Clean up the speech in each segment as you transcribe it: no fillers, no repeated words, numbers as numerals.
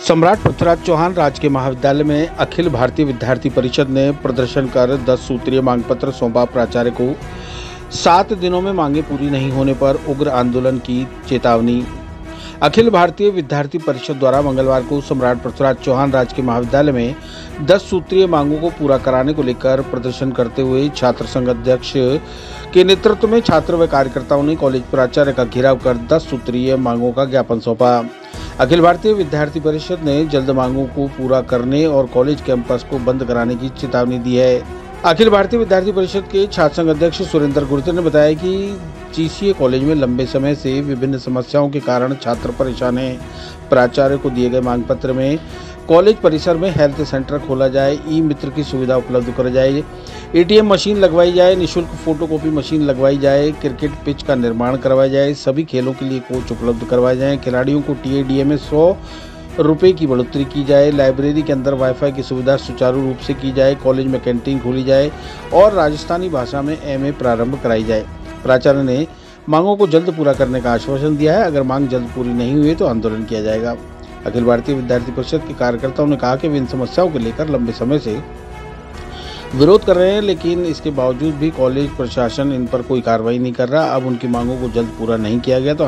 सम्राट पृथ्वीराज चौहान राजकीय महाविद्यालय में अखिल भारतीय विद्यार्थी परिषद ने प्रदर्शन कर 10 सूत्रीय मांग पत्र सौंपा। प्राचार्य को 7 दिनों में मांगे पूरी नहीं होने पर उग्र आंदोलन की चेतावनी। अखिल भारतीय विद्यार्थी परिषद द्वारा मंगलवार को सम्राट पृथ्वीराज चौहान राजकीय महाविद्यालय में 10 सूत्रीय मांगों को पूरा कराने को लेकर प्रदर्शन करते हुए छात्र संघ अध्यक्ष के नेतृत्व में छात्र व कार्यकर्ताओं ने कॉलेज प्राचार्य का घेराव कर 10 सूत्रीय मांगों का ज्ञापन सौंपा। अखिल भारतीय विद्यार्थी परिषद ने जल्द मांगों को पूरा करने और कॉलेज कैंपस को बंद कराने की चेतावनी दी है। अखिल भारतीय विद्यार्थी परिषद के छात्र संघ अध्यक्ष सुरेंद्र गुर्जर ने बताया कि जीसीए कॉलेज में लंबे समय से विभिन्न समस्याओं के कारण छात्र परेशान हैं। प्राचार्य को दिए गए मांग पत्र में कॉलेज परिसर में हेल्थ सेंटर खोला जाए, ई मित्र की सुविधा उपलब्ध कराई जाए, एटीएम मशीन लगवाई जाए, निःशुल्क फोटोकॉपी मशीन लगवाई जाए, क्रिकेट पिच का निर्माण करवाया जाए, सभी खेलों के लिए कोच उपलब्ध करवाए जाए, खिलाड़ियों को टीएडीए में 100 रुपये की बढ़ोतरी की जाए, लाइब्रेरी के अंदर वाईफाई की सुविधा सुचारू रूप से की जाए, कॉलेज में कैंटीन खोली जाए और राजस्थानी भाषा में एमए प्रारंभ कराई जाए। प्राचार्य ने मांगों को जल्द पूरा करने का आश्वासन दिया है। अगर मांग जल्द पूरी नहीं हुई तो आंदोलन किया जाएगा। अखिल भारतीय विद्यार्थी परिषद के कार्यकर्ताओं ने कहा कि वे इन समस्याओं को लेकर लंबे समय से विरोध कर रहे हैं, लेकिन इसके बावजूद भी कॉलेज प्रशासन इन पर कोई कार्रवाई नहीं कर रहा। अब उनकी मांगों को जल्द पूरा नहीं किया गया तो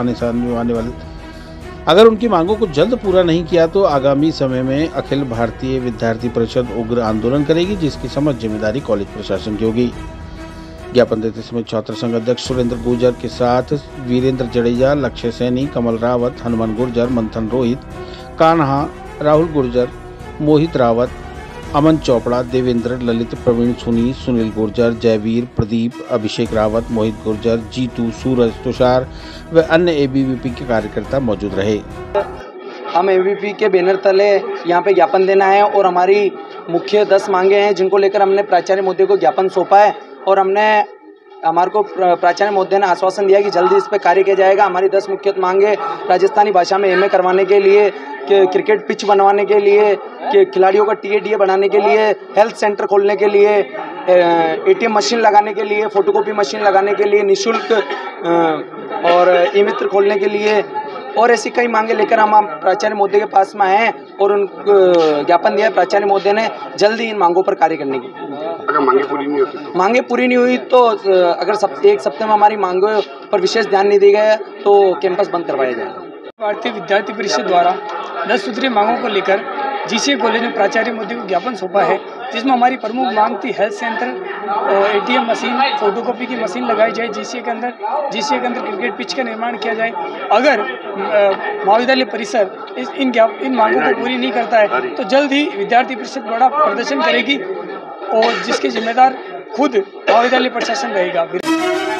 उनकी मांगों को जल्द पूरा नहीं किया तो आगामी समय में अखिल भारतीय विद्यार्थी परिषद उग्र आंदोलन करेगी, जिसकी समस्त जिम्मेदारी कॉलेज प्रशासन की होगी। ज्ञापन देते समय छात्र संघ अध्यक्ष सुरेंद्र गुर्जर के साथ वीरेंद्र जडेजा, लक्ष्य सैनी, कमल रावत, हनुमान गुर्जर, मंथन रोहित, कान्हा, राहुल गुर्जर, मोहित रावत, अमन चोपड़ा, देवेंद्र, ललित, प्रवीण सुनी, सुनील गुर्जर, जयवीर, प्रदीप, अभिषेक रावत, मोहित गुर्जर, जीतू, सूरज, तुषार व अन्य एबीवीपी के कार्यकर्ता मौजूद रहे। हम एबीवीपी के बैनर तले यहाँ पे ज्ञापन देना है और हमारी मुख्य 10 मांगे हैं जिनको लेकर हमने प्राचार्य महोदय को ज्ञापन सौंपा है और हमारे को प्राचार्य महोदय ने आश्वासन दिया कि जल्दी इस पर कार्य किया जाएगा। हमारी 10 मुख्य मांगे राजस्थानी भाषा में एमए करवाने के लिए, क्रिकेट पिच बनवाने के लिए, खिलाड़ियों का टीएडीए बनाने के लिए, हेल्थ सेंटर खोलने के लिए, एटीएम मशीन लगाने के लिए, फोटोकॉपी मशीन लगाने के लिए, निःशुल्क और ई मित्र खोलने के लिए और ऐसी कई मांगे लेकर हम प्राचार्य महोदय के पास में आए और उनको ज्ञापन दिया। प्राचार्य महोदय ने जल्दी इन मांगों पर कार्य करने की। अगर मांगे पूरी नहीं हुई तो अगर एक सप्ताह में हमारी मांगों पर विशेष ध्यान नहीं दिया गया तो कैंपस बंद करवाया जाएगा। भारतीय विद्यार्थी परिषद द्वारा 10 सूत्रीय मांगों को लेकर जीसीए कॉलेज ने प्राचार्य महोदय को ज्ञापन सौंपा है, जिसमें हमारी प्रमुख मांग थी health centre, ATM machine, photocopy की मशीन लगाई जाए जीसीए के अंदर क्रिकेट पिच का निर्माण किया जाए। अगर महाविद्यालय परिसर इन मांगों को पूरी नहीं करता है तो जल्द ही विद्यार्थी परिषद बड़ा प्रदर्शन करेगी और जिसके जिम्मेदार खुद महाविद्यालय प्रशासन रहेगा।